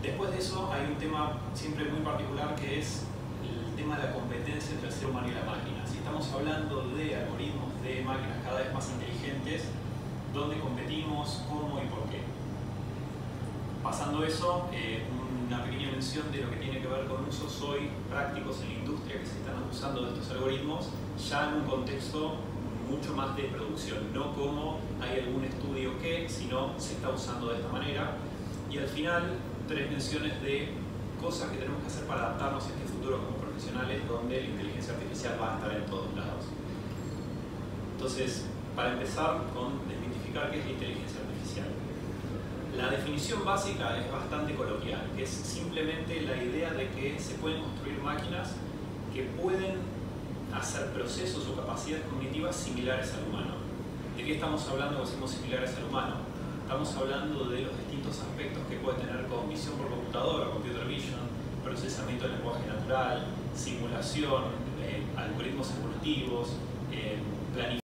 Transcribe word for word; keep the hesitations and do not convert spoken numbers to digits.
Después de eso hay un tema siempre muy particular que es el tema de la competencia entre el ser humano y la máquina. Si estamos hablando de algoritmos de máquinas cada vez más inteligentes, ¿dónde competimos, cómo y por qué? Pasando eso, eh, una pequeña mención de lo que tiene que ver con usos hoy prácticos en la industria que se están usando de estos algoritmos, ya en un contexto mucho más de producción, no como hay algún estudio que, sino se está usando de esta manera. Y al final, tres menciones de cosas que tenemos que hacer para adaptarnos a este futuro como profesionales, donde la inteligencia artificial va a estar en todos lados. Entonces, para empezar con desmitificar qué es la inteligencia artificial. La definición básica es bastante coloquial, que es simplemente la idea de que se pueden construir máquinas que pueden hacer procesos o capacidades cognitivas similares al humano. ¿De qué estamos hablando cuando decimos similares al humano? Estamos hablando de los distintos aspectos que puede tener con visión por computadora, computer vision, procesamiento del lenguaje natural, simulación, eh, algoritmos evolutivos, eh, planificación.